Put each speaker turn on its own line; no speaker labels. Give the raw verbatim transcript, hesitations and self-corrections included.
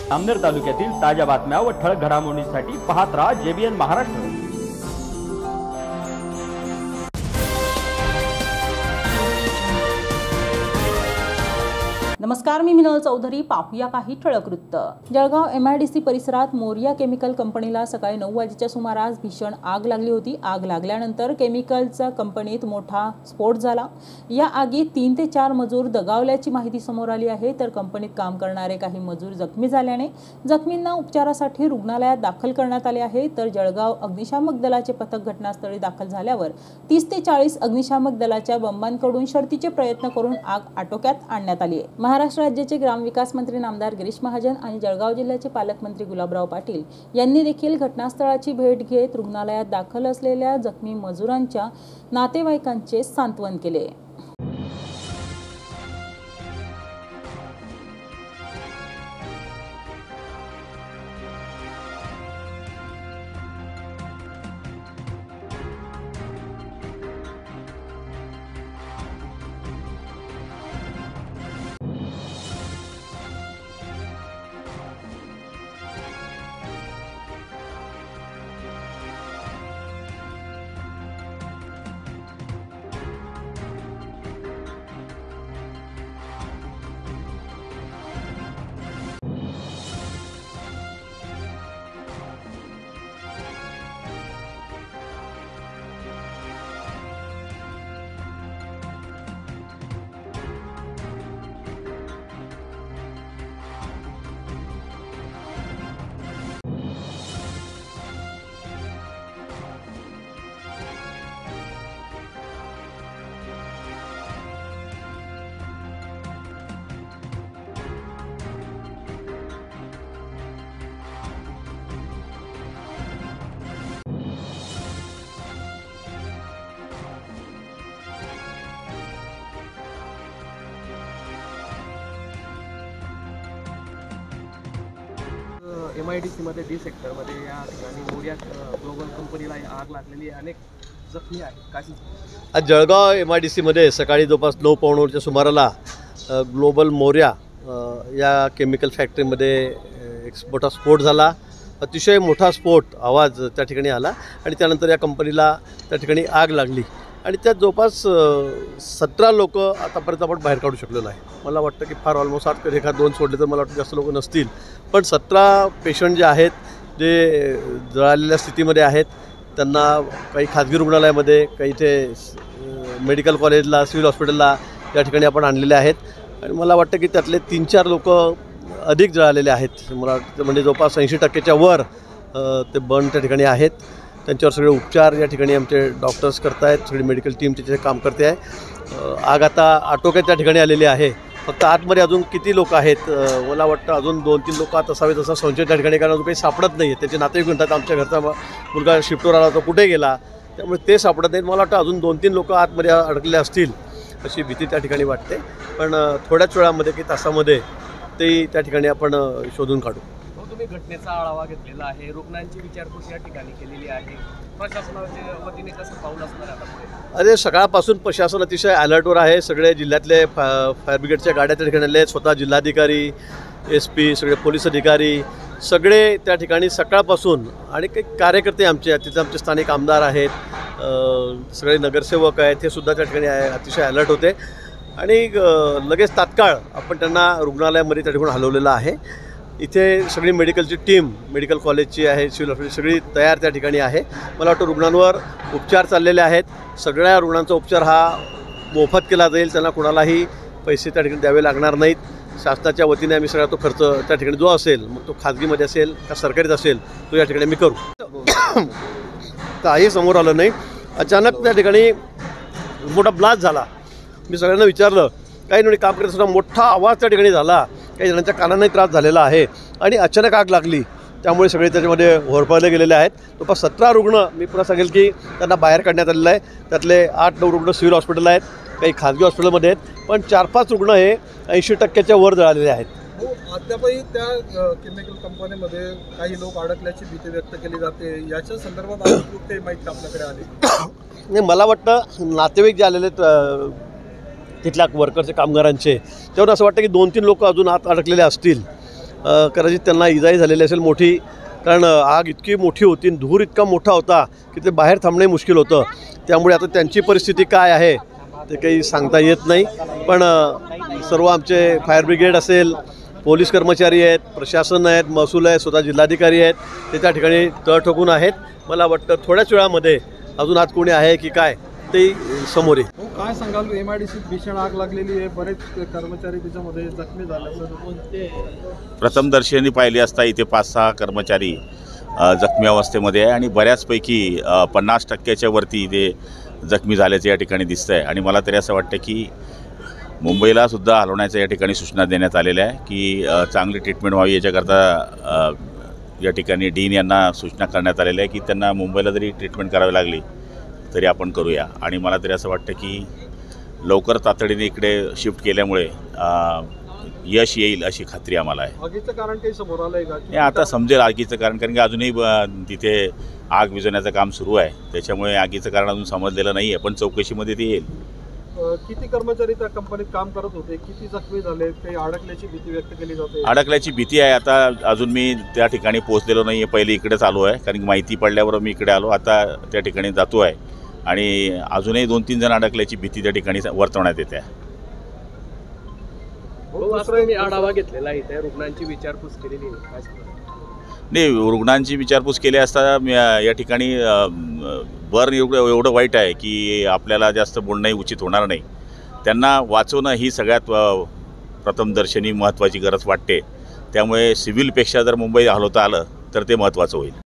अमनेर तालुक्यातील ताज्या बातम्या व ठळक घडामोडींसाठी पाहत राहा जेबीएन महाराष्ट्र।
नमस्कार, मी मिनल चौधरी। पाहूया काही ठळक वृत्त। जळगाव एमआयडीसी परिसरात मोरिया केमिकल कंपनीला सकाळी नऊ वाजेच्या सुमारास भीषण आग लागली होती। आग लागल्यानंतर केमिकलच्या कंपनीत मोठा स्फोट झाला। या आगीत तीन ते चार मजूर दगावल्याची माहिती समोर आली आहे, तर कंपनीत काम करणारे काही मजूर जखमी झाल्याने जखमींना उपचारासाठी रुग्णालयात दाखल करण्यात आले आहे। तर जळगाव अग्निशामक दलाचे पथक घटनास्थळी दाखल झाल्यावर तीस ते चाळीस अग्निशामक दलाच्या बंबांकडून शर्थीचे प्रयत्न करून आग आटोक्यात आणण्यात आली आहे। महाराष्ट्र राज्याचे ग्रामविकास मंत्री नामदार गिरीश महाजन आणि जळगाव जिल्ह्याचे पालकमंत्री गुलाबराव पाटील यांनी देखील घटनास्थळाची भेट घेत रुग्णालयात दाखल असलेल्या जखमी मजुरांच्या नातेवाईकांचे सांत्वन केले।
एम आय डी सीमध्ये डी सेक्टरमध्ये या ठिकाणी मोरिया ग्लोबल कंपनीला आग लागलेली आहे, अनेक जखमी आहेत। काही
आज जळगाव एम आय डी सीमध्ये सकाळी जवळपास नऊ पावणेच्या सुमाराला ग्लोबल मोरिया या केमिकल फॅक्टरीमध्ये एक मोठा स्फोट झाला। अतिशय मोठा स्फोट आवाज त्या ठिकाणी आला आणि त्यानंतर या कंपनीला त्या ठिकाणी आग लागली आणि त्यात जवळपास सतरा लोक आतापर्यंत आपण बाहेर काढू शकलो नाही। मला वाटतं की फार ऑलमोस्ट आठ एखाद दोन सोडले तर मला वाटतं जास्त लोक नसतील, पण सतरा पेशंट जे आहेत जे जळालेल्या स्थितीमध्ये आहेत त्यांना काही खाजगी रुग्णालयामध्ये, काही इथे मेडिकल कॉलेजला, सिव्हिल हॉस्पिटलला या ठिकाणी आपण आणलेले आहेत आणि मला वाटतं की त्यातले तीन चार लोक अधिक जळालेले आहेत। मला वाटतं म्हणजे जवळपास ऐंशी टक्केच्या वर ते बर्न त्या ठिकाणी आहेत। त्यांच्यावर सगळे उपचार या ठिकाणी आमचे डॉक्टर्स करत आहेत, सगळी मेडिकल टीम तिथे काम करते आहे। आग आता आटोक्यात त्या ठिकाणी आलेली आहे। फक्त आतमध्ये अजून किती लोक आहेत मला वाटतं अजून दोन तीन लोक आत असावेत असा संशय त्या ठिकाणी, कारण अजून काही सापडत नाही आहे। त्याचे नातेवाईक म्हणतात आमच्या घरचा मुलगा शिफ्टवर आला होता, कुठे गेला, त्यामुळे ते सापडत नाहीत। मला वाटतं अजून दोन तीन लोक आतमध्ये अडकले असतील अशी भीती त्या ठिकाणी वाटते, पण थोड्याच वेळामध्ये की तासामध्ये ते त्या ठिकाणी आपण शोधून काढू।
तुम्ही घटनेचा आढावा घेतलेला आहे, रुग्णांची विचारपूस या ठिकाणी केलेली आहे, प्रशासनाच्या वतीने कसं पाऊल असणार आता पुढे?
अरे सकाळपासून प्रशासन अतिशय अलर्टवर आहे। सगळे जिल्ह्यातले फा फायर ब्रिगेडच्या गाड्या त्या ठिकाणी आल्या आहेत, स्वतः जिल्हाधिकारी, एस पी, सगळे पोलीस अधिकारी सगळे त्या ठिकाणी सकाळपासून, आणि काही कार्यकर्ते आमचे तिथे आमचे स्थानिक आमदार आहेत, सगळे नगरसेवक आहेत, हे सुद्धा त्या ठिकाणी अतिशय अलर्ट होते आणि लगेच तात्काळ आपण त्यांना रुग्णालयामध्ये त्या ठिकाणी हलवलेलं आहे। इथे सगळी मेडिकलची टीम, मेडिकल कॉलेजची आहे, सिव्हिल हॉस्पिटल सगळी तयार त्या ठिकाणी आहे। मला वाटतं रुग्णांवर उपचार चाललेले आहेत। सगळ्या रुग्णांचा उपचार हा मोफत केला जाईल, त्यांना कुणालाही पैसे त्या ठिकाणी द्यावे लागणार नाहीत। शासनाच्या वतीने आम्ही सगळा तो खर्च त्या ठिकाणी जो असेल, मग तो खाजगीमध्ये असेल का सरकारीत असेल, तो या ठिकाणी आम्ही करू। काही समोर आलं नाही, अचानक त्या ठिकाणी मोठा ब्लास्ट झाला। मी सगळ्यांना विचारलं, काही नाही काम करत असताना मोठा आवाज त्या ठिकाणी झाला, काही जणांच्या कानांनाही त्रास झालेला आहे आणि अचानक आग लागली, त्यामुळे सगळे त्याच्यामध्ये होरपळले गेलेले आहेत। जवळपास सतरा रुग्ण मी पुन्हा सांगेल की त्यांना बाहेर काढण्यात आलेलं आहे। त्यातले आठ नऊ रुग्ण सिव्हिल हॉस्पिटल आहेत, काही खाजगी हॉस्पिटलमध्ये आहेत, पण चार पाच रुग्ण हे ऐंशी टक्क्याच्या वर जळालेले आहेत।
हो, अद्यापही त्या केमिकल कंपनीमध्ये काही लोक अडकल्याची भीती व्यक्त केली जाते, याच्या संदर्भात कुठे माहिती आपल्याकडे आली?
नाही, मला वाटतं नातेवाईक जे आलेले तिथल्या वर्करचे, कामगारांचे, त्यावर असं वाटतं की दोन तीन लोक अजून आत अडकलेले असतील। अ, कदाचित त्यांना इजाही झालेली असेल मोठी, कारण आग इतकी मोठी होती, धूर इतका मोठा होता की ते बाहेर थांबणे मुश्किल होतं. त्यामुळे आता त्यांची परिस्थिती काय आहे ते काही सांगता येत नाही. पण सर्व आमचे फायर ब्रिगेड असेल, पोलीस कर्मचारी आहेत, प्रशासन आहेत, महसूल आहे, स्वतः जिल्हाधिकारी आहेत, ते त्या ठिकाणी तळ ठोकून आहेत. मला वाटतं थोड्याच वेळामध्ये अजून आत कोणी आहे की काय ते समोर येईल.
हो, काय सांगाल, एम आय डी सीत भीषण आग लागलेली आहे, बरेच कर्मचारी त्याच्यामध्ये जखमी झाले.
प्रथमदर्शनी पाहिली असता इथे पाच सहा कर्मचारी अ, जखमी अवस्थेमध्ये आहे आणि बऱ्याचपैकी अ, पन्नास टक्क्याच्या वरती इथे जखमी झाल्याचं या ठिकाणी दिसतं आहे. आणि मला तरी असं वाटतं की मुंबईला सुद्धा हलवण्याच्या या ठिकाणी सूचना देण्यात आलेल्या आहे की अ, चांगली ट्रीटमेंट व्हावी याच्याकरता अ, या ठिकाणी डीन यांना सूचना करण्यात आलेल्या आहे की त्यांना मुंबईला जरी ट्रीटमेंट करावी लागली तरी आपण करूया. आणि मला तरी असं वाटतं की लवकर तातडीने इकडे शिफ्ट केल्यामुळे अ, यश येईल अशी खात्री आम्हाला आहे.
आगीचं कारण काही समोर आलंय का?
हे आता समजेल आगीचं कारण, कारण की अजूनही ब- तिथे आग विझवण्याचं काम सुरू आहे. त्याच्यामुळे आगीचं कारण अजून समजलेलं नाही आहे, पण चौकशीमध्ये ते येईल.
अ, किती कर्मचारी त्या कंपनीत काम करत होते, किती जखमी झाले, काही अडकल्याची भीती व्यक्त केली जाते.
अडकल्याची भीती आहे. आता अजून मी त्या ठिकाणी पोहोचलेलो नाही आहे, पहिले इकडेच आलो आहे, कारण की माहिती पडल्यावर मी इकडे आलो. आता त्या ठिकाणी जातो आहे आणि अजूनही दोन तीन जण अडकल्याची भीती त्या ठिकाणी वर्तवण्यात येते आहे.
दुसरा मी आढावा घेतलेला आहे, त्या रुग्णांची विचारपूस केलेली आहे. काय सांगणार?
नाही, रुग्णांची विचारपूस केली असता मी, अ, या ठिकाणी अ, बर्न एवढं एवढं वाईट आहे की आपल्याला जास्त बोलणंही उचित होणार नाही. त्यांना वाचवणं ही सगळ्यात अ, प्रथमदर्शनी महत्त्वाची गरज वाटते. त्यामुळे सिव्हिलपेक्षा जर मुंबई हलवता आलं तर ते महत्त्वाचं होईल.